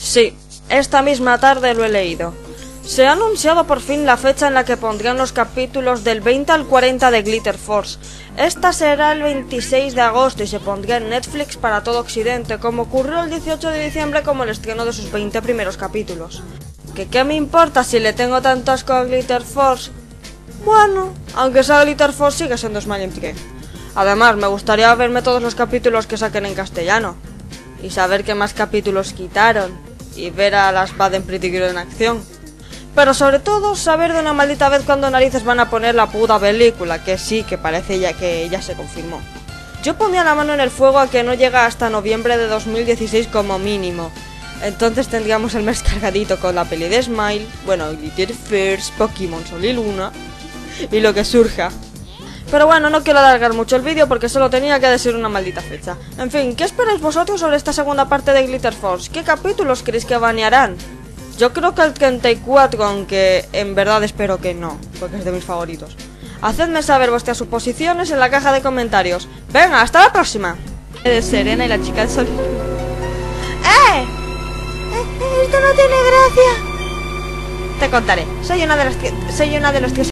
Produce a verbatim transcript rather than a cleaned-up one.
Sí, esta misma tarde lo he leído. Se ha anunciado por fin la fecha en la que pondrán los capítulos del veinte al cuarenta de Glitter Force. Esta será el veintiséis de agosto y se pondrá en Netflix para todo Occidente, como ocurrió el dieciocho de diciembre como el estreno de sus veinte primeros capítulos. ¿Que qué me importa si le tengo tanto asco a Glitter Force? Bueno, aunque sea Glitter Force sigue siendo Smile Intrigue. Además, me gustaría verme todos los capítulos que saquen en castellano. Y saber qué más capítulos quitaron. Y ver a las Baden Pretty Girl en acción. Pero sobre todo, saber de una maldita vez cuándo narices van a poner la puta película, que sí, que parece ya que ya se confirmó. Yo ponía la mano en el fuego a que no llega hasta noviembre de dos mil dieciséis como mínimo. Entonces tendríamos el mes cargadito con la peli de Smile, bueno, Glitter Force, Pokémon Sol y Luna, y lo que surja. Pero bueno, no quiero alargar mucho el vídeo porque solo tenía que decir una maldita fecha. En fin, ¿qué esperáis vosotros sobre esta segunda parte de Glitter Force? ¿Qué capítulos creéis que banearán? Yo creo que el treinta y cuatro, aunque en verdad espero que no, porque es de mis favoritos. Hacedme saber vuestras suposiciones en la caja de comentarios. Venga, hasta la próxima. De Serena y la chica del sol. ¡Eh! ¡Esto no tiene gracia! Te contaré. Soy una de las que... Soy una de los que...